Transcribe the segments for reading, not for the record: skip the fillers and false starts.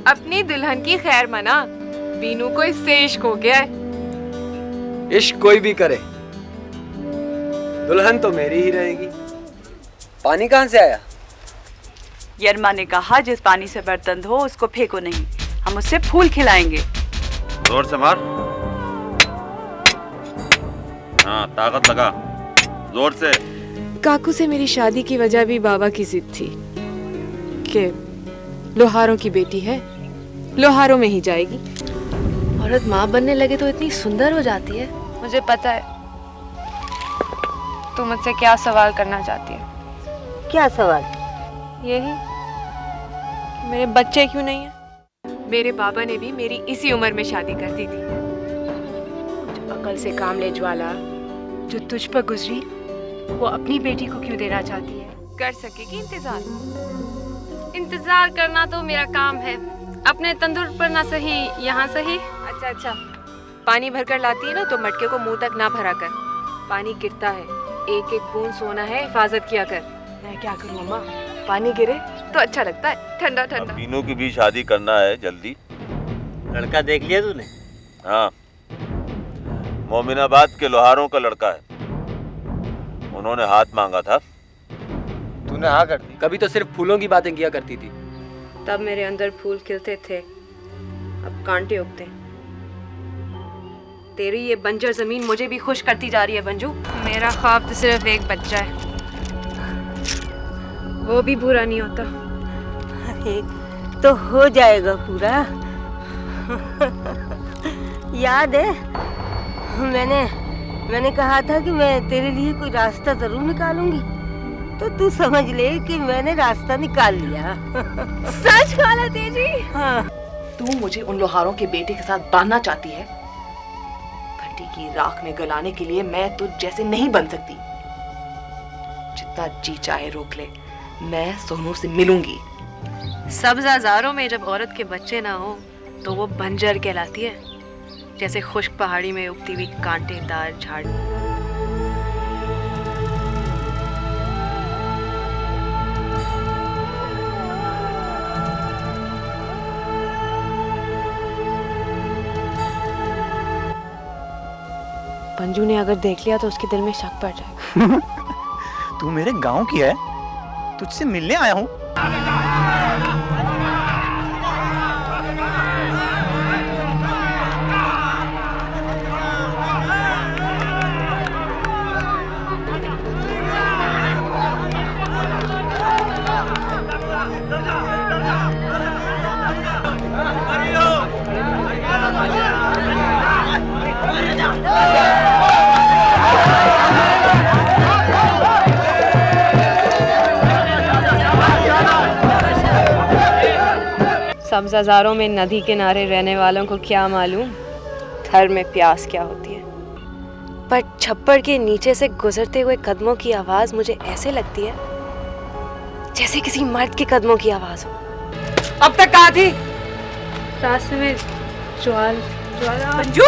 अपनी दुल्हन की खैर मना, बीनू को इससे इश्क हो गया है। इश्क कोई भी करे, दुल्हन तो मेरी ही रहेगी। पानी कहाँ से आया? यरमा ने कहा जिस पानी से बर्तन धो उसको फेंको नहीं, हम उससे फूल खिलाएंगे। जोर से मार। हाँ ताकत लगा, जोर से। काकू से मेरी शादी की वजह भी बाबा की जिद थी कि लोहारों की बेटी है, लोहारों में ही जाएगी। औरत माँ बनने लगे तो इतनी सुंदर हो जाती है। मुझे पता है तू मुझसे क्या सवाल करना चाहती है। क्या सवाल? यही मेरे बच्चे क्यों नहीं है। मेरे बाबा ने भी मेरी इसी उम्र में शादी कर दी थी। जो अकल से काम ले ज्वाला जो तुझ पर गुजरी, वो अपनी बेटी को क्यों देना चाहती है? कर सकेगी इंतजार? इंतजार करना तो मेरा काम है, अपने तंदूर पर ना सही यहाँ सही। अच्छा, पानी भरकर लाती है ना तो मटके को मुंह तक ना भरा कर। पानी गिरता है, एक एक बूंद सोना है, हिफाजत किया कर। मैं क्या करूँ अम्मा, पानी गिरे तो अच्छा लगता है, ठंडा ठंडा। बीनू की भी शादी करना है जल्दी। लड़का देख लिया तूने? हाँ, मोमिनाबाद के लोहारों का लड़का है, उन्होंने हाथ मांगा था, तूने हाँ कर दी। कभी तो सिर्फ फूलों की बातें किया करती थी। तब मेरे अंदर फूल खिलते थे, अब कांटे उगते। तेरी ये बंजर जमीन मुझे भी खुश करती जा रही है मंजू। मेरा ख्वाब तो सिर्फ एक बच्चा है, वो भी पूरा नहीं होता। तो हो जाएगा पूरा। याद है मैंने कहा था कि मैं तेरे लिए कोई रास्ता जरूर निकालूंगी, तो तू समझ ले कि मैंने रास्ता निकाल लिया। सच खाला तेजी? हाँ। तू मुझे उन लोहारों के बेटे के साथ बांधना चाहती है? भट्टी की राख में गलाने के लिए मैं तुझ जैसे नहीं बन सकती। जितना जी चाहे रोक ले, मैं सोनू से मिलूंगी। सब्ज़ हज़ारों में जब औरत के बच्चे ना हो तो वो बंजर कहलाती है, जैसे खुश्क पहाड़ी में उगती हुई कांटेदार झाड़ी। पंजू ने अगर देख लिया तो उसके दिल में शक पड़ जाएगा। तू मेरे गांव की है, तुझसे मिलने आया हूँ। सब्ज़ हज़ारों में नदी किनारे रहने वालों को क्या मालूम थर में प्यास क्या होती है। पर छप्पड़ के नीचे से गुजरते हुए कदमों की आवाज मुझे ऐसे लगती है जैसे किसी मर्द के कदमों की आवाज हो। अब तक कहाँ थी? रास्ते में ज्वाला। मंजू,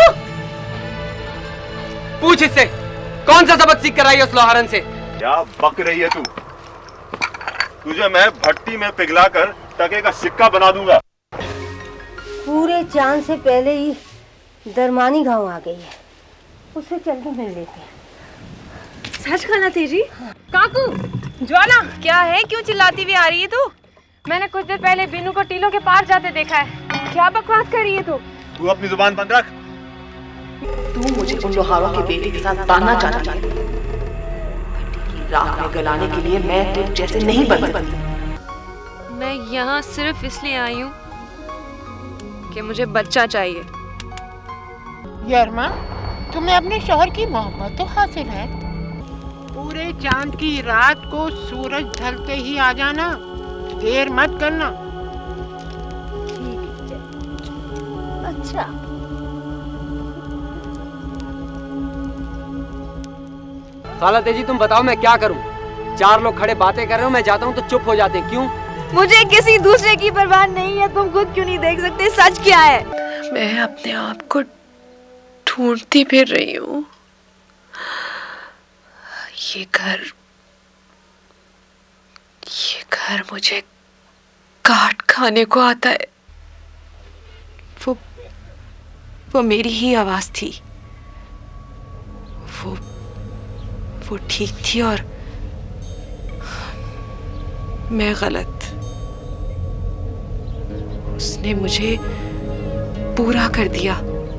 पूछ इससे कौन सा सबक सीख कर आई उस लोहारन से? क्या बक रही है तू? तुझे मैं भट्टी में पिघलाकर टके का सिक्का बना दूंगा। पूरे चांद से पहले ही दरमानी गांव आ गई है, उससे चल के मिल लेते हैं। सच खाना तेजी? काकू, ज्वाला क्या है, क्यों चिल्लाती हुई आ रही है तू? मैंने कुछ देर पहले बीनू को टीलों के पार जाते देखा है। क्या बकवास कर रही है तू? तू अपनी जुबान बंद रख। तू मुझे उन लोहारों के बेटे के साथ बांधना चाहती है। भट्टी की राख में गलाने के लिए मैं तुझ जैसे नहीं बन सकती। मैं यहाँ सिर्फ इसलिए आई हूँ कि मुझे बच्चा चाहिए। यरमा, तुम्हें अपने शौहर की मोहब्बत तो हासिल है। पूरे चांद की रात को सूरज ढलते ही आ जाना, देर मत करना। ठीक है। अच्छा, खाला तेजी तुम बताओ मैं क्या करूं? चार लोग खड़े बातें कर रहे हो, मैं जाता हूं तो चुप हो जाते हैं, क्यों? मुझे किसी दूसरे की परवाह नहीं है, तुम खुद क्यों नहीं देख सकते सच क्या है? मैं अपने आप को ढूंढती फिर रही हूँ। ये घर मुझे काट खाने को आता है। वो मेरी ही आवाज थी। वो ठीक थी और मैं गलत। उसने मुझे पूरा कर दिया।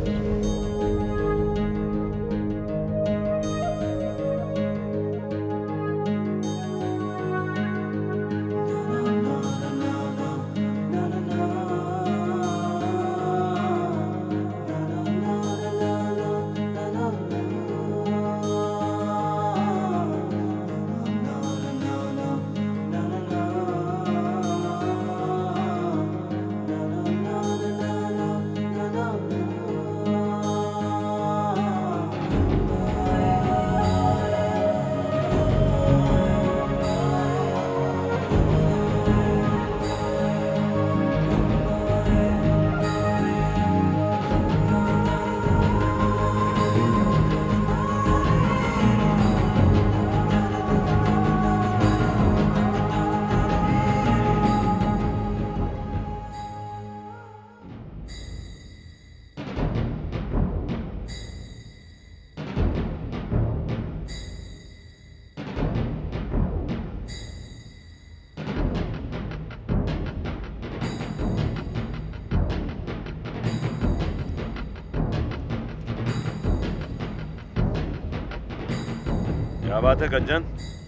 क्या बात है कंचन?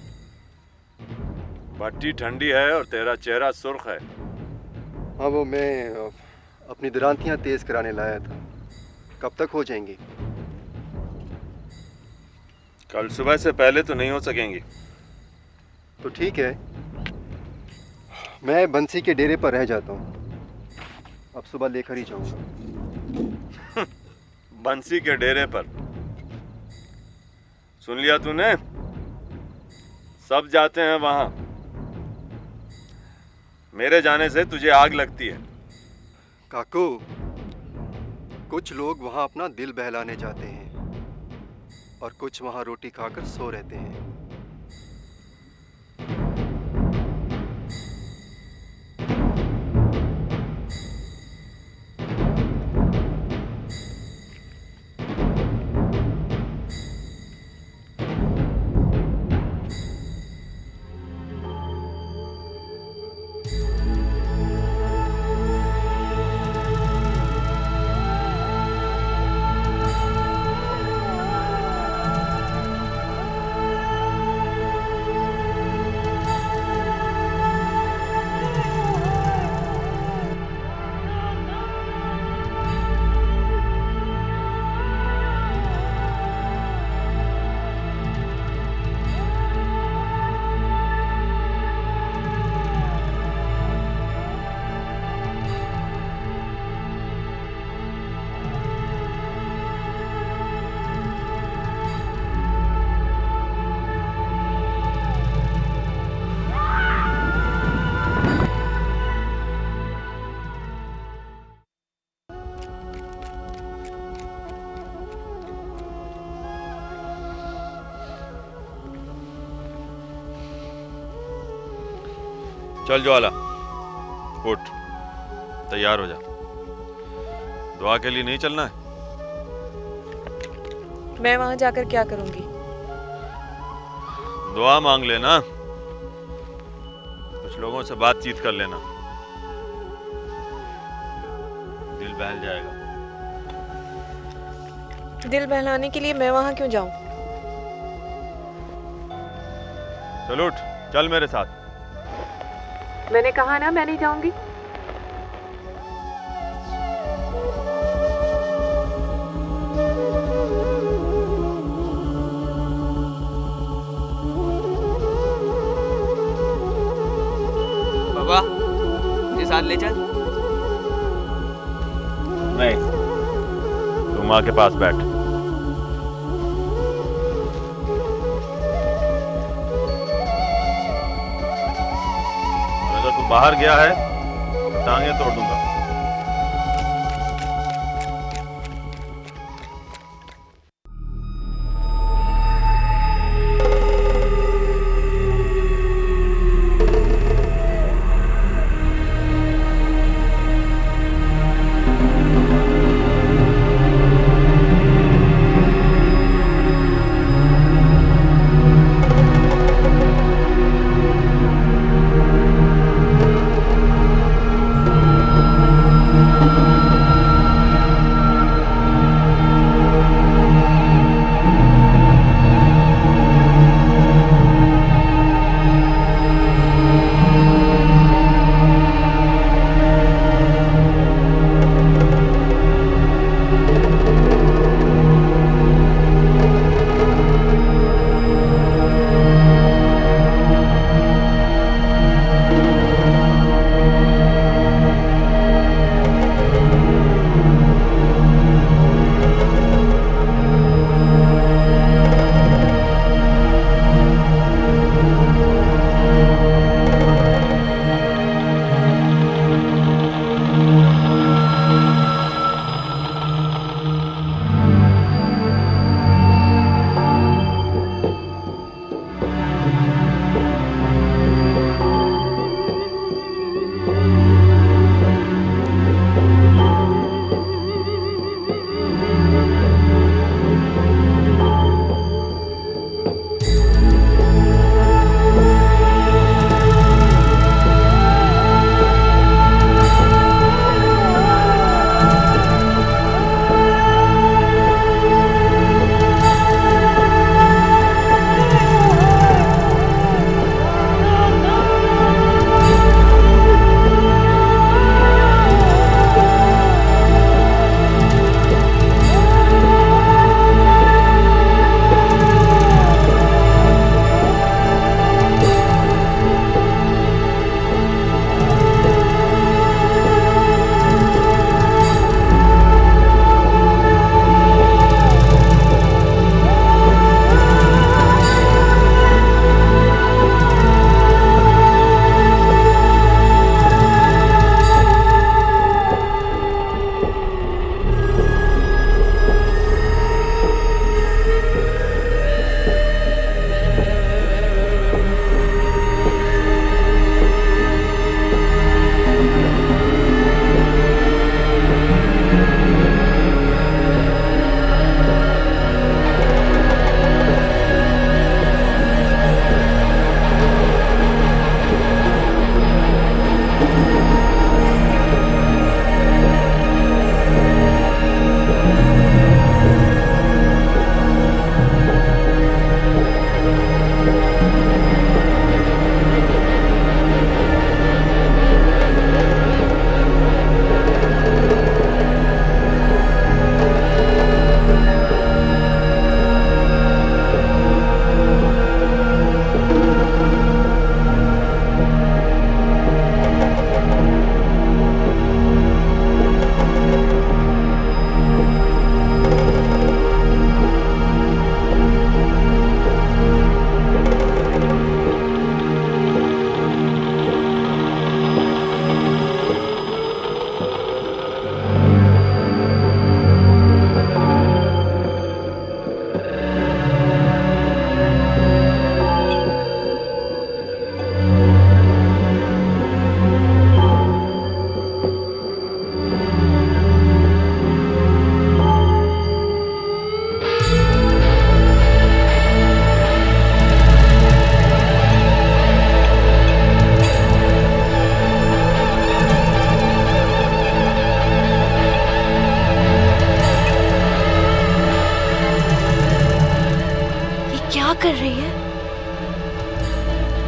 भट्टी ठंडी है और तेरा चेहरा सुर्ख है। हाँ, वो मैं अपनी दरांतियाँ तेज कराने लाया था। कब तक हो जाएंगी? कल सुबह से पहले तो नहीं हो सकेंगी। तो ठीक है, मैं बंसी के डेरे पर रह जाता हूँ। अब सुबह लेकर ही जाऊंगा। बंसी के डेरे पर? सुन लिया तूने? सब जाते हैं वहां। मेरे जाने से तुझे आग लगती है। काकू, कुछ लोग वहां अपना दिल बहलाने जाते हैं और कुछ वहां रोटी खाकर सो रहते हैं। चल ज्वाला, उठ, तैयार हो जा। दुआ के लिए नहीं चलना है? मैं वहां जाकर क्या करूंगी? दुआ मांग लेना, कुछ लोगों से बातचीत कर लेना, दिल बहल जाएगा। दिल बहलाने के लिए मैं वहां क्यों जाऊं? चल उठ, चल मेरे साथ। मैंने कहा ना मैं नहीं जाऊंगी। बाबा, मुझे साथ ले चल। नहीं, तू माँ के पास बैठ। अगर तू बाहर गया है, टांगे तोड़ दूंगा।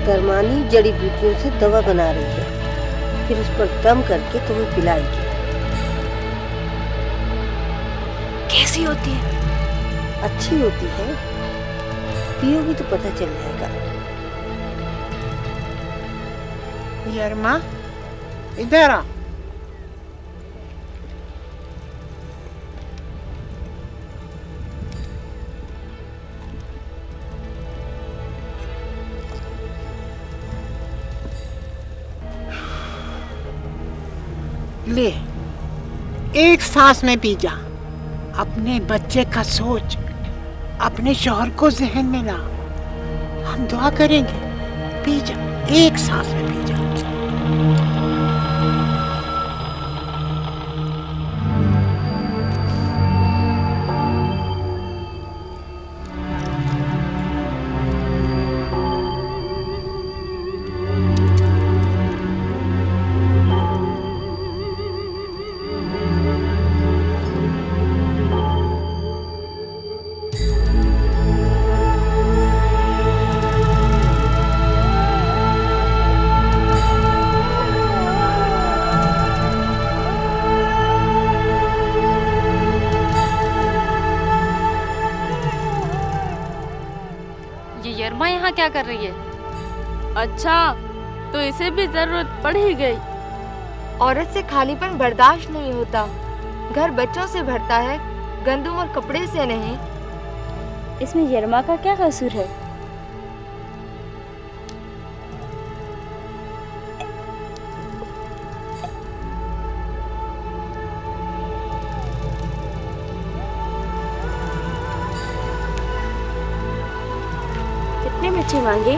दरमानी जड़ी बूटियों से दवा बना रही है, फिर उस पर दम करके तुम्हें पिलाएगी। कैसी होती है? अच्छी होती है, पियोगी तो पता चल जाएगा। यरमा, इधर आ। ले, एक सांस में पी जा। अपने बच्चे का सोच, अपने शौहर को जहन में ला। हम दुआ करेंगे। पी जा, एक सांस में पी जा। यरमा यहाँ क्या कर रही है? अच्छा, तो इसे भी जरूरत पड़ ही गई। औरत से खालीपन बर्दाश्त नहीं होता। घर बच्चों से भरता है, गंदम और कपड़े से नहीं। इसमें यरमा का क्या कसूर है? कितने बच्चे मांगे?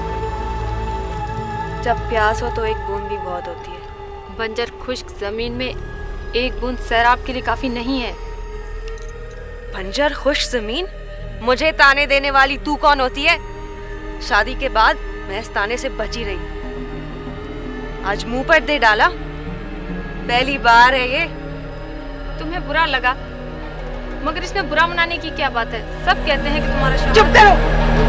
जब प्यास हो तो एक बूंद भी बहुत होती है। बंजर खुश्क जमीन में एक बूंद सैराब के लिए काफी नहीं है। बंजर खुश्क जमीन? मुझे ताने देने वाली तू कौन होती है? शादी के बाद मैं इस ताने से बची रही, आज मुंह पर दे डाला। पहली बार है ये। तुम्हें बुरा लगा, मगर इसमें बुरा मनाने की क्या बात है? सब कहते हैं कि तुम्हारा शौहर। चुप करो।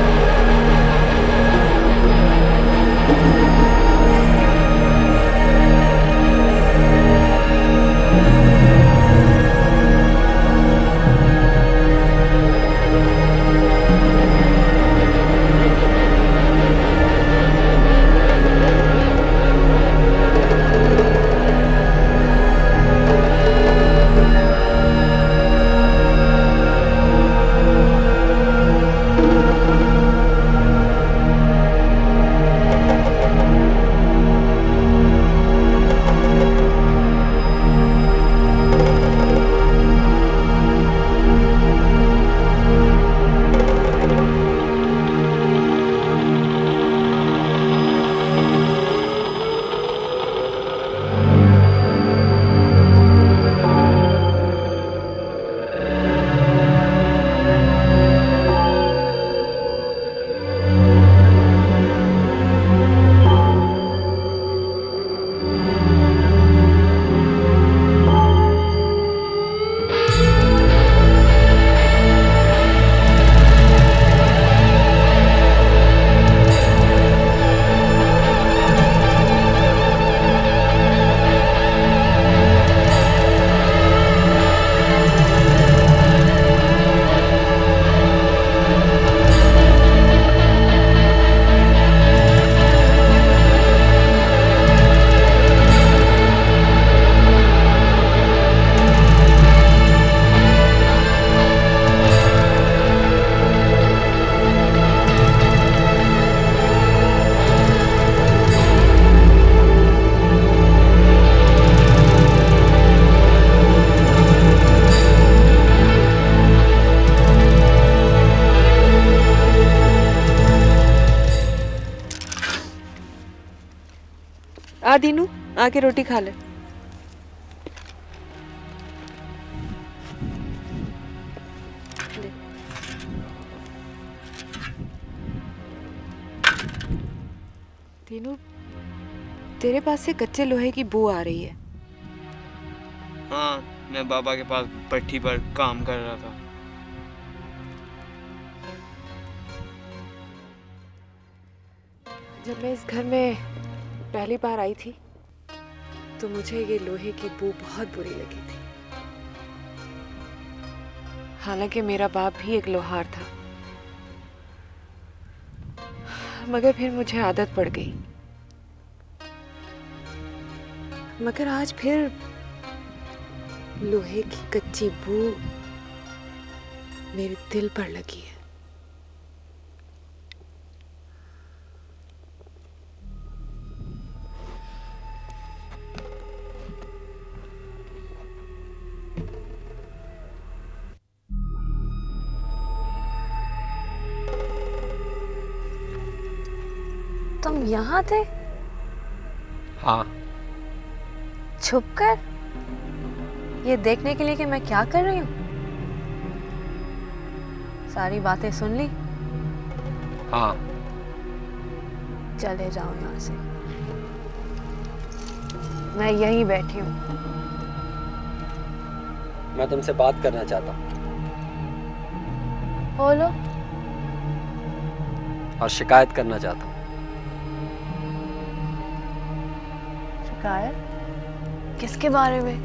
आ दीनू, आके रोटी खा ले। दीनू, तेरे पास से कच्चे लोहे की बू आ रही है। हाँ, मैं बाबा के पास भट्ठी पर काम कर रहा था। जब मैं इस घर में पहली बार आई थी तो मुझे ये लोहे की बू बहुत बुरी लगी थी। हालांकि मेरा बाप भी एक लोहार था, मगर फिर मुझे आदत पड़ गई। मगर आज फिर लोहे की कच्ची बू मेरे दिल पर लगी है। तुम यहाँ थे? हाँ। छुपकर? ये देखने के लिए कि मैं क्या कर रही हूँ? सारी बातें सुन ली? हाँ। चले जाओ यहाँ से। मैं यहीं बैठी हूँ। मैं तुमसे बात करना चाहता हूँ। बोलो। और शिकायत करना चाहता हूँ। शिकायत? किसके बारे में?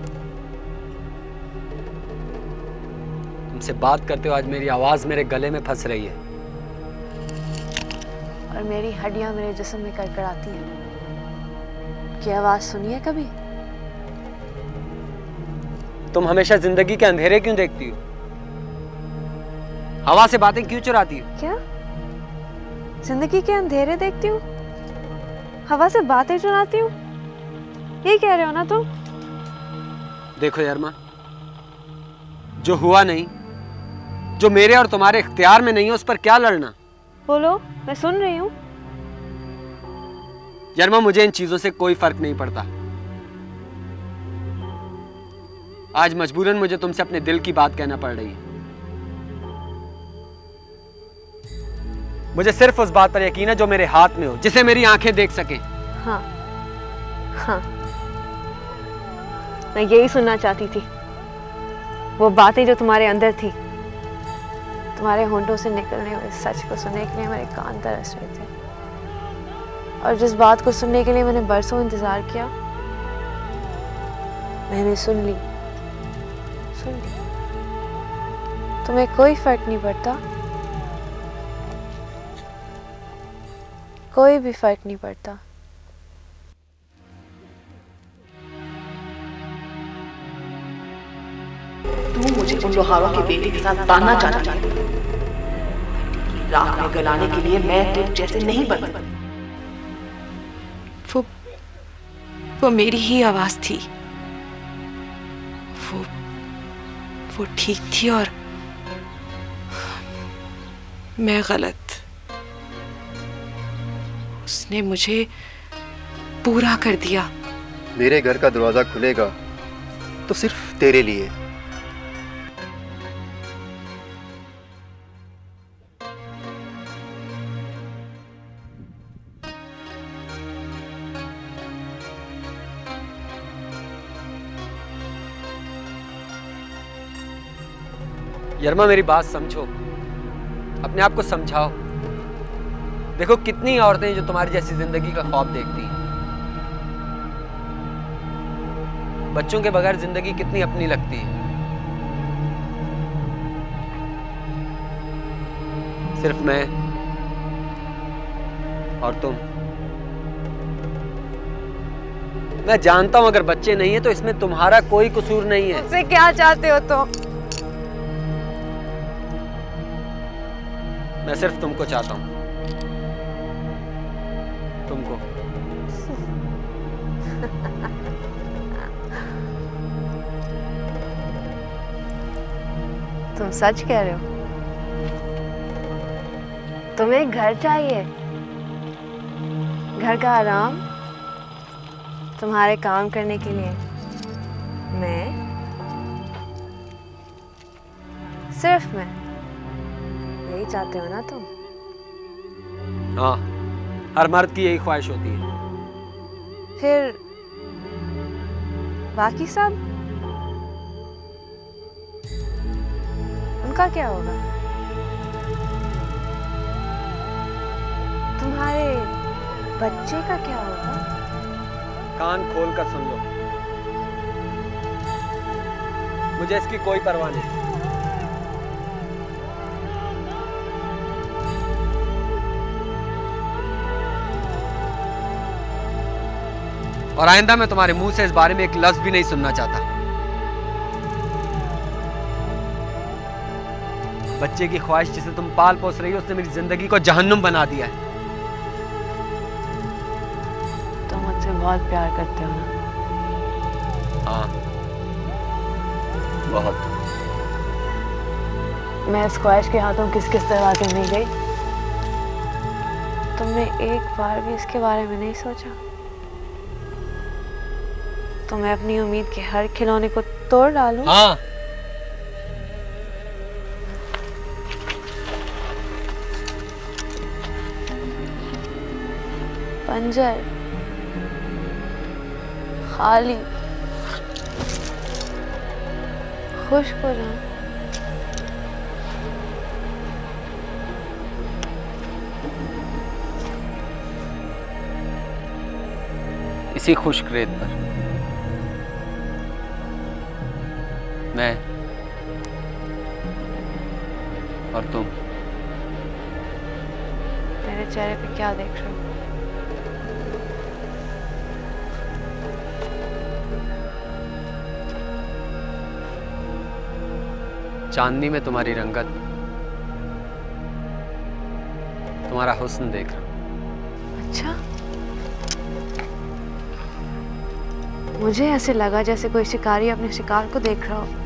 तुमसे बात करते हो आज मेरी आवाज मेरे गले में फंस रही है और मेरी हड्डियां मेरे जिस्म में कड़कड़ाती हैं। क्या आवाज सुनी है कभी? तुम हमेशा जिंदगी के अंधेरे क्यों देखती हो? हवा से बातें क्यों चुराती हो? क्या जिंदगी के अंधेरे देखती हूँ? हवा से बातें चुराती हूँ? ये कह रहे हो ना तुम? देखो यरमा, जो हुआ नहीं, जो मेरे और तुम्हारे इख्तियार में नहीं है, उस पर क्या लड़ना? बोलो, मैं सुन रही हूँ। यरमा, मुझे इन चीजों से कोई फर्क नहीं पड़ता। आज मजबूरन मुझे तुमसे अपने दिल की बात कहना पड़ रही है। मुझे सिर्फ उस बात पर यकीन है जो मेरे हाथ में हो, जिसे मेरी आंखें देख सके। हाँ, हाँ, मैं यही सुनना चाहती थी। वो बातें जो तुम्हारे अंदर थी, तुम्हारे होंठों से निकलने वाले सच को सुनने के लिए मेरे कान तरस रहे थे। और जिस बात को सुनने के लिए मैंने बरसों इंतजार किया, मैंने सुन ली। तुम्हें कोई फर्क नहीं पड़ता? कोई भी फर्क नहीं पड़ता? तू मुझे उन लोहारों के बेटे के साथ बांधना चाहती है। राख में गलाने के लिए मैं तुझ जैसे नहीं बन सकती। वो मेरी ही आवाज थी। वो ठीक थी और मैं गलत। उसने मुझे पूरा कर दिया। मेरे घर का दरवाजा खुलेगा तो सिर्फ तेरे लिए। यरमा, मेरी बात समझो, अपने आप को समझाओ। देखो कितनी औरतें जो तुम्हारी जैसी जिंदगी का ख्वाब देखती हैं। बच्चों के बगैर जिंदगी कितनी अपनी लगती है। सिर्फ मैं और तुम। मैं जानता हूं अगर बच्चे नहीं है तो इसमें तुम्हारा कोई कसूर नहीं है। मुझसे क्या चाहते हो तुम? मैं सिर्फ तुमको चाहता हूं। तुमको। तुम सच कह रहे हो? तुम्हें घर चाहिए? घर का आराम, तुम्हारे काम करने के लिए मैं, सिर्फ मैं। यही चाहते हो ना तुम? हाँ, हर मर्द की यही ख्वाहिश होती है। फिर बाकी सब, उनका क्या होगा? बच्चे का क्या होगा? कान खोल कर सुन लो, मुझे इसकी कोई परवाह नहीं। और आइंदा मैं तुम्हारे मुंह से इस बारे में एक लफ्ज भी नहीं सुनना चाहता। बच्चे की ख्वाहिश जिसे तुम पाल पोस रही हो उसने मेरी जिंदगी को जहन्नुम बना दिया है। तुम मुझसे बहुत प्यार करते हो ना? हाँ, बहुत। मैं इस ख्वाहिश के हाथों किस किस दरवाजे में गई, तुमने एक बार भी इसके बारे में नहीं सोचा? तो मैं अपनी उम्मीद के हर खिलौने को तोड़ डालूं? हाँ। पंजर खाली, खुश्क हो जाऊं। इसी खुश्क रेत पर मैं और तुम। मेरे चेहरे पे क्या देख रहे हो? चांदनी में तुम्हारी रंगत, तुम्हारा हुस्न देख रहा हूं। अच्छा, मुझे ऐसे लगा जैसे कोई शिकारी अपने शिकार को देख रहा हो।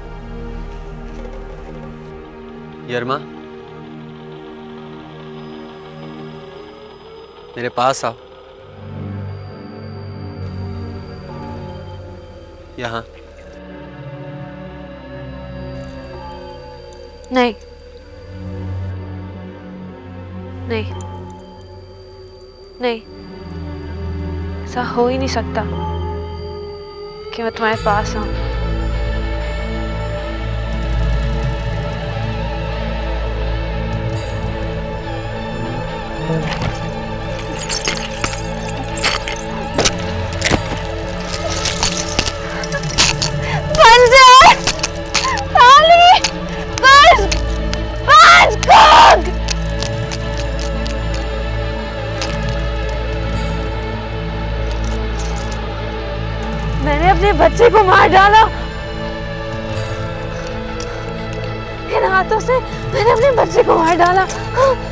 यरमा, मेरे पास आओ। यहाँ। नहीं नहीं नहीं, ऐसा हो ही नहीं सकता कि मैं तुम्हारे पास आऊं। मैंने अपने बच्चे को मार डाला। इन हाथों से मैंने अपने बच्चे को मार डाला।